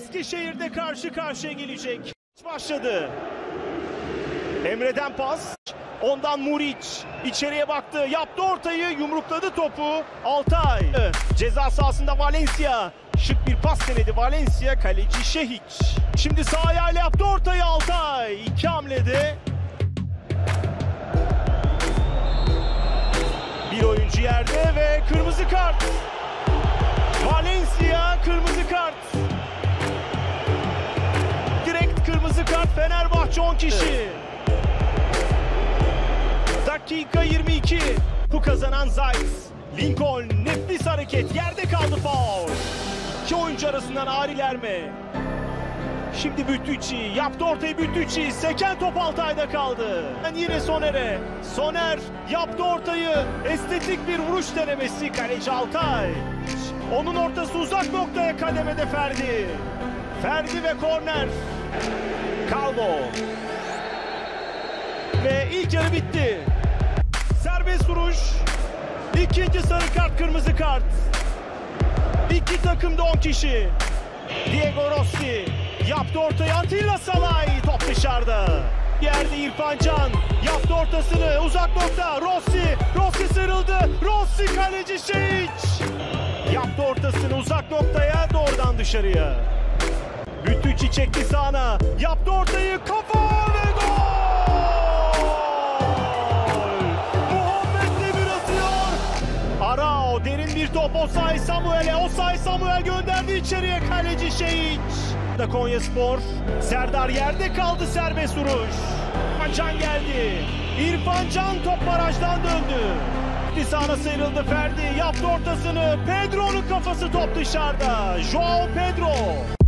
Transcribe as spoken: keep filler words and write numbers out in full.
Eskişehir'de karşı karşıya gelecek. Başladı. Emre'den pas. Ondan Muriç içeriye baktı. Yaptı ortayı. Yumrukladı topu. Altay. Ceza sahasında Valencia. Şık bir pas denedi Valencia. Kaleci Şehiç. Şimdi sağ ayağıyla yaptı ortayı Altay. İki hamlede. Bir oyuncu yerde ve kırmızı kart. Valencia kırmızı kart. Direkt kırmızı kart. Fenerbahçe on kişi. Dakika yirmi iki. Bu kazanan Zayt. Lincoln nefis hareket. Yerde kaldı faul. İki oyuncu arasından Ariler mi? Şimdi Bütücü yaptı ortayı Bütücü. Seken top Altay'da kaldı. Yine Soner'e. Soner yaptı ortayı. Estetik bir vuruş denemesi. Kaleci Altay. Onun ortası uzak noktaya, kademede Ferdi. Ferdi ve korner. Calvo. Ve ilk yarı bitti. Serbest vuruş. İkinci sarı kart, kırmızı kart. İki takımda on kişi. Diego Rossi yaptı ortayı. Atilla Salay. Top dışarıda. Yerde İrfan Can yaptı ortasını. Uzak nokta. Rossi. Rossi sıyrıldı. Rossi kaleci Şehiç. Yaptı ortasını uzak noktaya. Doğrudan dışarıya. Bütücü çekti sağına. Yaptı ortayı. Kafa ve gol. Muhammed Demir atıyor. Arao derin bir top. Osay Samuel'e. Osay Samuel gönderdi içeriye. Kaleci Şehiç. Da Konyaspor. Serdar yerde kaldı, serbest vuruş. Can geldi. İrfan Can top barajdan döndü. Sağına sıyrıldı Ferdi. Yaptı ortasını. Pedro'nun kafası, top dışarıda. Joao Pedro.